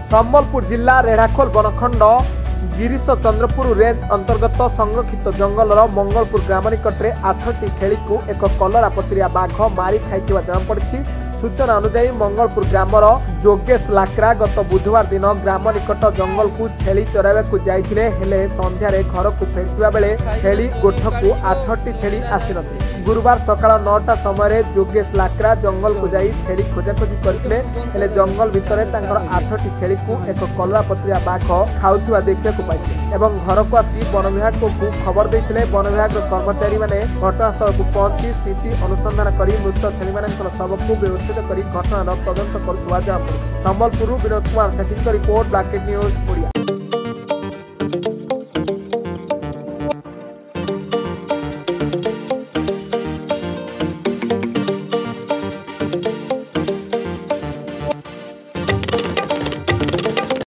संबलपुर जिला रेढ़ाखोल बनखंड गिरीश चंद्रपुर रेंज अंतर्गत संरक्षित जंगल मंगलपुर ग्राम निकट में 8टी छेली को एक कलरापतरिया बाघ मारी खाई जमापड़ी। सूचना अनुसार मंगलपुर ग्रामर जोगेश लाकरा गत बुधवार दिन ग्राम निकट जंगल को छेली चराइबा जाइथिले हेले संध्यारे घर को फेरुवा बेले छेली गोठ को 8टी छेली आसी नथि। गुरुवार सकाळ 9टा समय जोगेश लाकरा जंगल को जाई छेली खोजाखोजी करथिले हेले जंगल भितरे तांकर 8टी छेली को एक कलरापतरिया बाघ खाउथिबा देखिया को पाइथिले एवं घर को आसी वन विभाग को खबर देथिले। वन विभाग कर्मचारी माने घटनास्थल को पहुंची स्थिति अनुसंधान करी मृत छेली मानकर शव को व्यवस्थित करी घटनार तदंत करुवा जଣାपड़िछि। संबलपुर विनोद कुमार सेठी रिपोर्ट ब्लैकेट न्यूज ओडिया।